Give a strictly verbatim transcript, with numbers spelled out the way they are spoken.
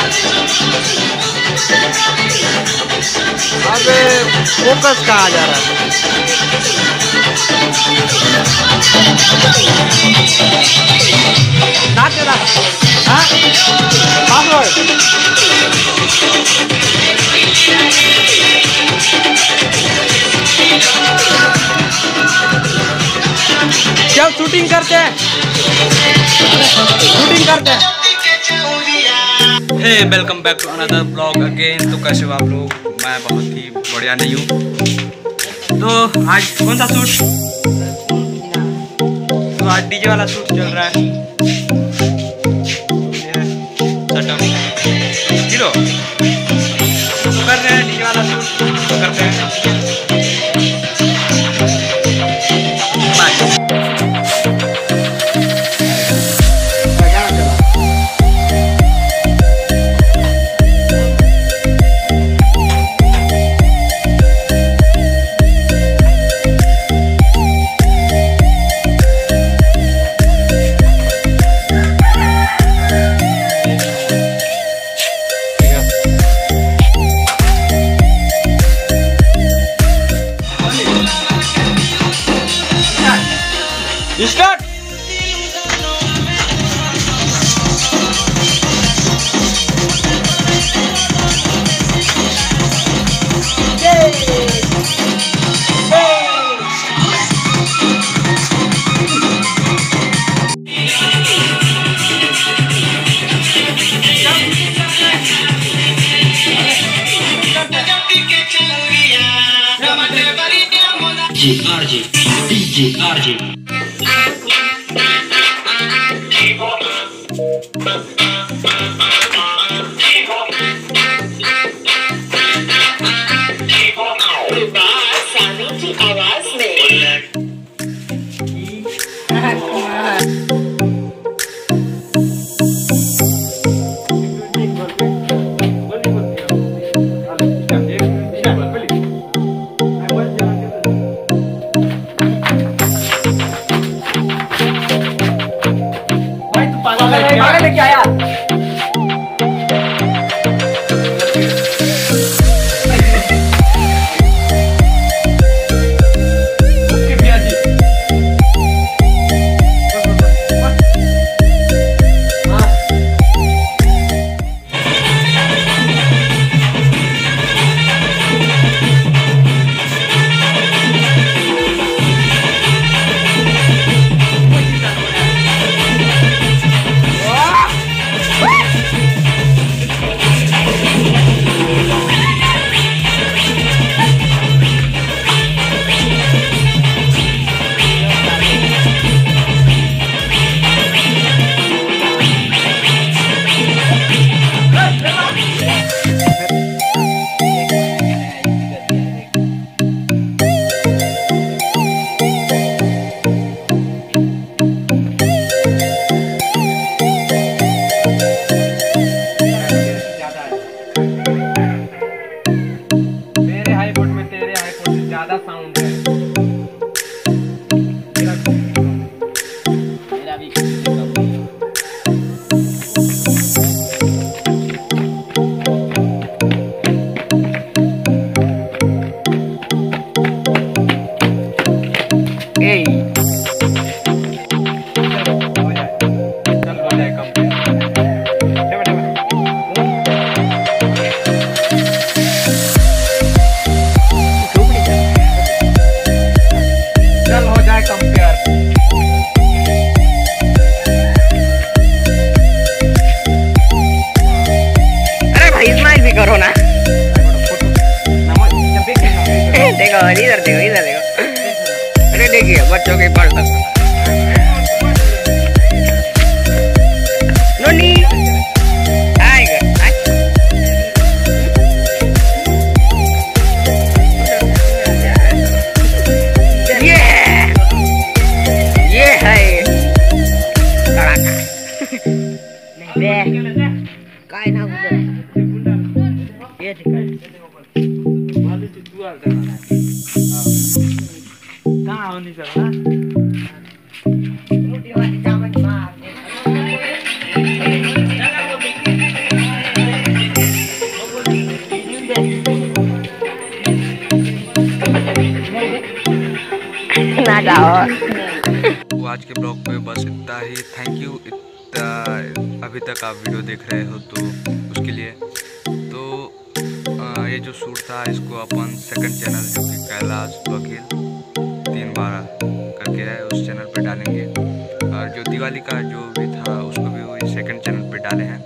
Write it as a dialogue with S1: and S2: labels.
S1: अबे फोकस कहाँ जा रहा है? ना चला हाँ क्या शूटिंग करते हैं शूटिंग करते हैं। Hey welcome back to another blog again. तो कैसे हो आप लोग? मैं बहुत ही बढ़िया नहीं हूँ। तो आज कौन सा शूट? तो आज डीजे वाला शूट चल रहा है। हीरो कर रहे हैं डीजे वाला शूट करते हैं। स्टार्ट।
S2: जी आरजे डीजे आरजे आवाज में
S1: बाघल लेके आया। ज्यादा साउंड है मेरा भी
S3: करो ना। देखो इधर देखो इधर देखो। अरे देखिए बच्चों के पास नोनी आएगा। ये ये है काय ना ये कहाँ होनी सर
S1: आज के ब्लॉग पे बस इतना ही। थैंक यू इतना अभी तक आप वीडियो देख रहे हो तो उसके लिए। तो आ, ये जो शूट था इसको अपन सेकंड चैनल जो कि कैलाश बघेल तीन बारह करके है उस चैनल पे डालेंगे। और जो दिवाली का जो भी था उसको भी वही सेकंड चैनल पे डाले हैं।